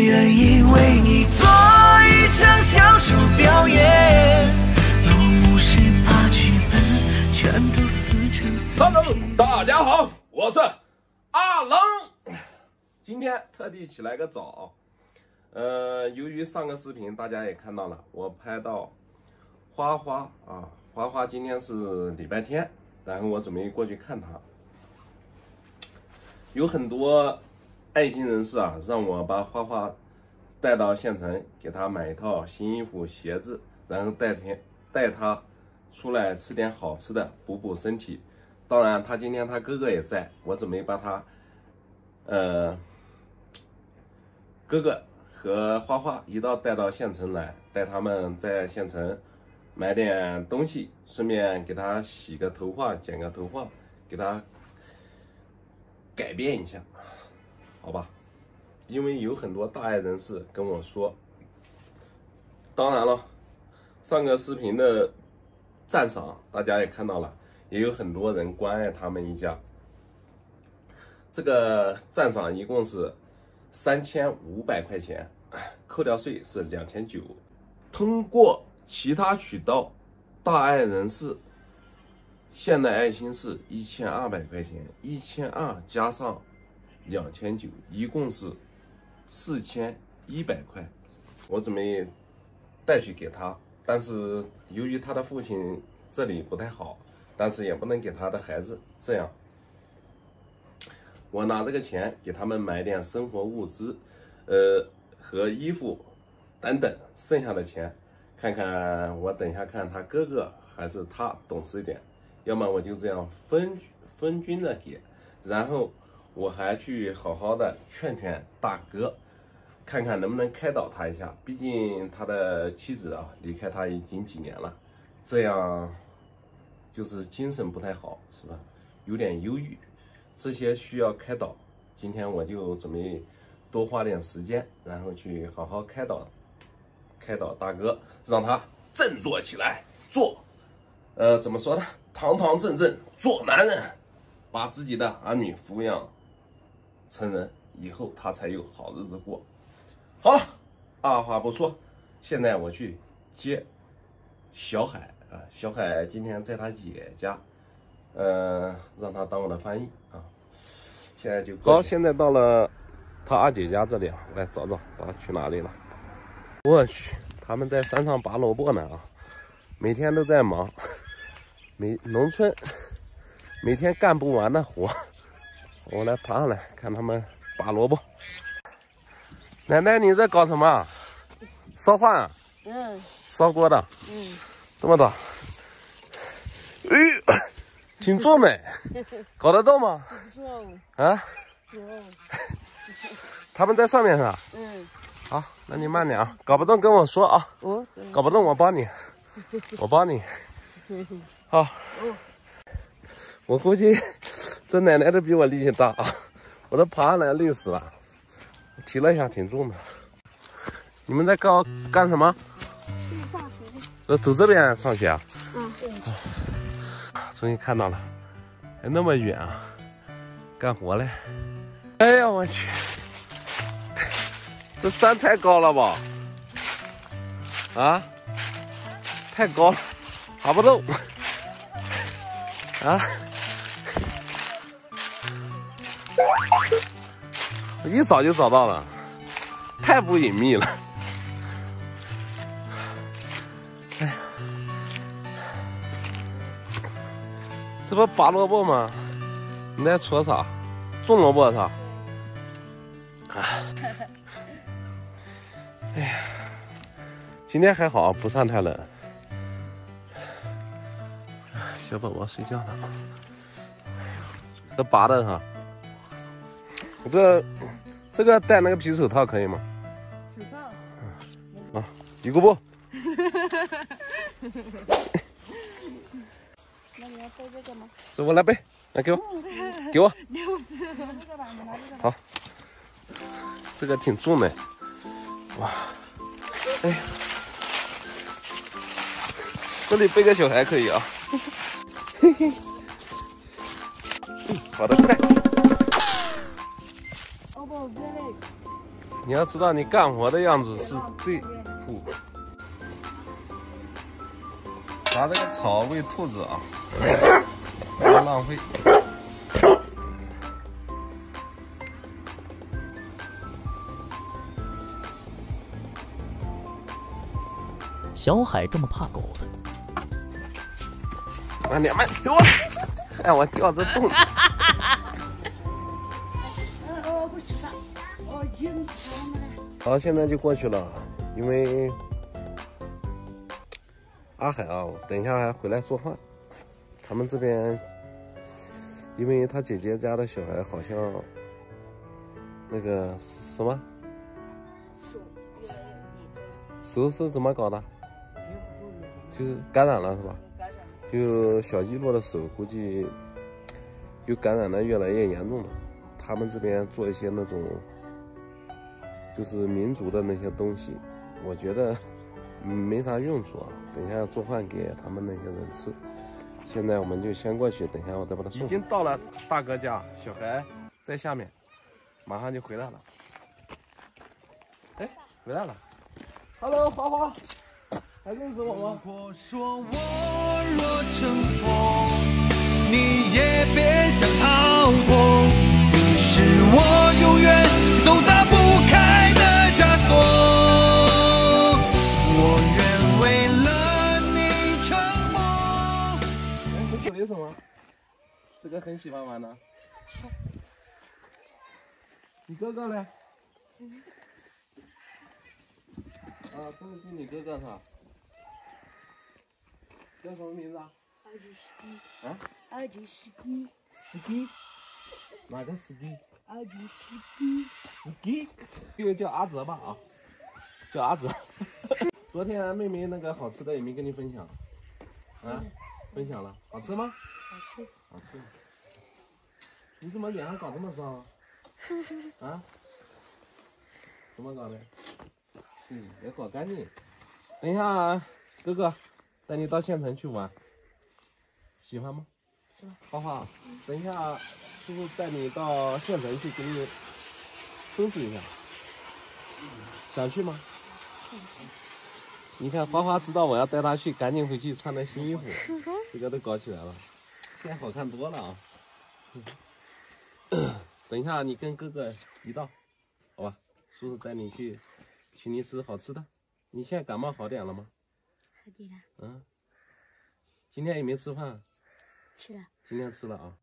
愿意为你做一场小丑表演，有58剧本全都撕成碎片。 大家好，我是阿冷。今天特地起来个早，由于上个视频大家也看到了，我拍到花花啊，花花今天是礼拜天，然后我准备过去看她。有很多爱心人士啊，让我把花花带到县城，给她买一套新衣服、鞋子，然后带她出来吃点好吃的，补补身体。当然，她今天她哥哥也在，我准备把她，哥哥和花花一道带到县城来，带他们在县城买点东西，顺便给她洗个头发、剪个头发，给她改变一下，好吧？因为有很多大爱人士跟我说，当然了，上个视频的赞赏大家也看到了，也有很多人关爱他们一家。这个赞赏一共是3500块钱，扣掉税是2900。通过其他渠道，大爱人士现代爱心是1200块钱，1200加上2900，一共是4100块。我准备带去给他，但是由于他的父亲这里不太好，但是也不能给他的孩子这样。我拿这个钱给他们买点生活物资，和衣服等等，剩下的钱看看我等一下看他哥哥还是他懂事一点，要么我就这样分均的给，然后我还去好好的劝劝大哥，看看能不能开导他一下，毕竟他的妻子啊离开他已经几年了，这样就是精神不太好，是吧？有点忧郁，这些需要开导。今天我就准备多花点时间，然后去好好开导大哥，让他振作起来，做怎么说呢？堂堂正正做男人，把自己的儿女抚养成人，以后他才有好日子过。好了，二话不说，现在我去接小海啊。小海今天在他姐家，让他当我的翻译啊。现在就好，现在到了他二姐家这里啊，来找找他去哪里了。我去，他们在山上拔萝卜呢啊，每天都在忙，农村每天干不完的活。我来爬上来看他们拔萝卜。奶奶，你在搞什么？烧饭啊？烧锅的。这么大。挺重的，搞得动吗？啊？他们在上面是吧？好，那你慢点啊，搞不动跟我说啊。搞不动我帮你，我帮你。好。我估计这奶奶都比我力气大啊，我都爬上来累死了。提了一下，挺重的。你们在干什么？走这边上学啊？终于看到了，还那么远啊，干活嘞！哎呀，我去，这山太高了吧？啊，太高了，爬不动。啊！一早就找到了，太不隐秘了。哎呀，这不拔萝卜吗？你在戳啥？种萝卜啥？哎呀，今天还好，不算太冷。小宝宝睡觉呢，这拔的哈。这个戴那个皮手套可以吗？手套。啊，一个不。 那你要背这个吗？ 这我来背，来给我，给我。好，这个挺重的，哇，哎呀，这里背个小孩可以啊。嘿嘿，跑得快。 你要知道，你干活的样子是最酷。拿这个草喂兔子啊，不要浪费。 小海这么怕狗的。 慢点，慢点，害我掉这洞里。好，现在就过去了，因为阿海啊，等一下还回来做饭。他们这边，因为他姐姐家的小孩好像那个什么手是怎么搞的？就是感染了是吧？就小一路的手估计又感染的越来越严重了。他们这边做一些那种就是民族的那些东西，我觉得没啥用处啊。等一下要做饭给他们那些人吃。现在我们就先过去，等一下我再把他送。已经到了大哥家，小孩在下面，马上就回来了。哎，回来了 ！Hello， 花花，还认识我吗？ 如果说我若成风，你也别想逃脱，你是我永远都打不开的枷锁。我愿为了你沉默。 哎，这手里什么？这个很喜欢玩的。你哥哥呢？啊，这个是你哥哥是吧？叫什么名字啊？啊？ 阿吉斯基。 斯基？哪个斯基？ 阿吉斯基。 斯基？这个叫阿泽吧啊？叫阿泽。昨天妹妹那个好吃的也没跟你分享，啊？分享了，好吃吗？ 好吃。 好吃。你怎么脸上搞这么脏？啊？怎么搞的？要搞干净。等一下啊，哥哥，带你到县城去玩，喜欢吗？花花，等一下，叔叔带你到县城去，给你收拾一下。想去吗？ 想去。 你看花花知道我要带他去，赶紧回去穿的新衣服，这个都搞起来了，现在好看多了啊。等一下你跟哥哥一道，好吧？叔叔带你去，请你吃好吃的。你现在感冒好点了吗？ 好点了。 嗯。今天有没有吃饭？ 吃了。 今天吃了啊。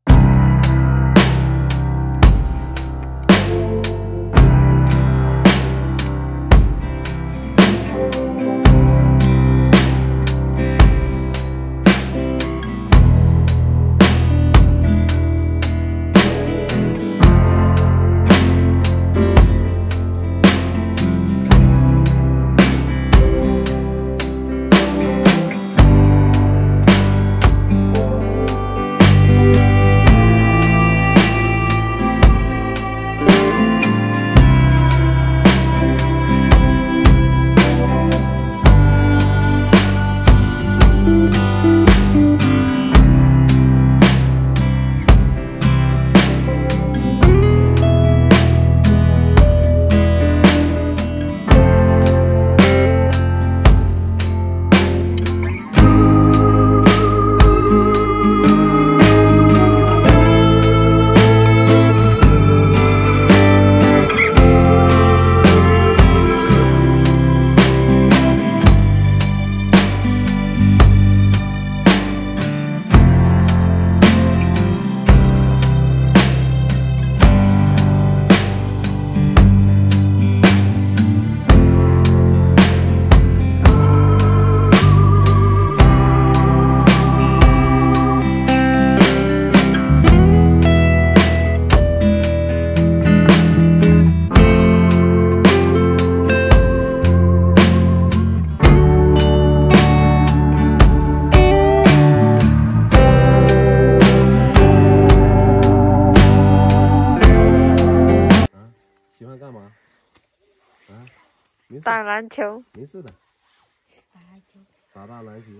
打篮球。 没事的。 打篮球。 打篮球。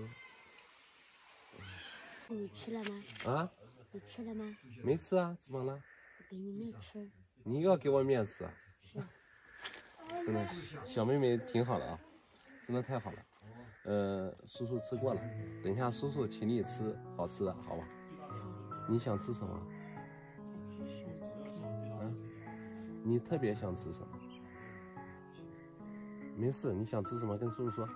你吃了吗？ 啊？ 你吃了吗？ 没吃啊，怎么了？ 我给你面吃。 你又要给我面吃啊？ 是。 真的，小妹妹挺好的啊，真的太好了。叔叔吃过了，等一下叔叔请你吃好吃的，好吧？你想吃什么？你特别想吃什么？没事，你想吃什么跟叔叔说。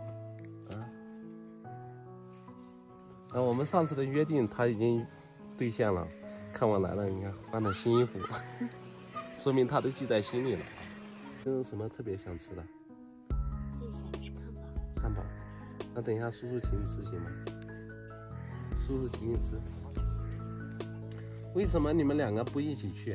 我们上次的约定他已经兑现了，看我来了，你看换了新衣服，说明他都记在心里了。有什么特别想吃的？ 最想吃汉堡。 汉堡，那等一下叔叔请你吃行吗？叔叔请你吃。为什么你们两个不一起去？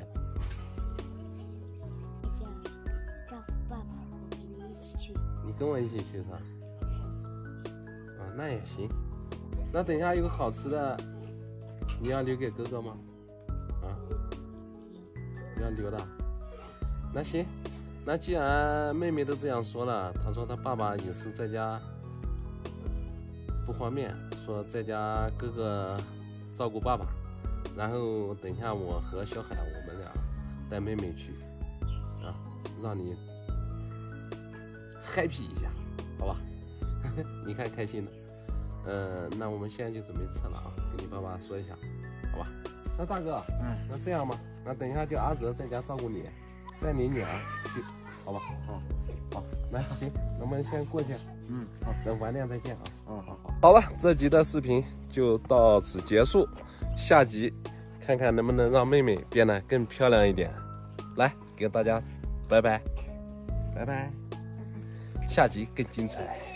我叫照顾爸爸，我陪你一起去。 你跟我一起去是吧？那也行。那等一下有个好吃的，你要留给哥哥吗？你要留的。那行，那既然妹妹都这样说了，她说她爸爸有时在家不方便，说在家哥哥照顾爸爸，然后等一下我和小海我们俩带妹妹去，让你 happy 一下，好吧？你看开心的。那我们现在就准备撤了啊，跟你爸爸说一下，好吧？那大哥，那这样吧，那等一下就阿泽在家照顾你，带你女儿去，好吧？好，来，行，那我们先过去，好，等晚点再见啊。好了，这集的视频就到此结束，下集看看能不能让妹妹变得更漂亮一点，来，给大家拜拜，下集更精彩。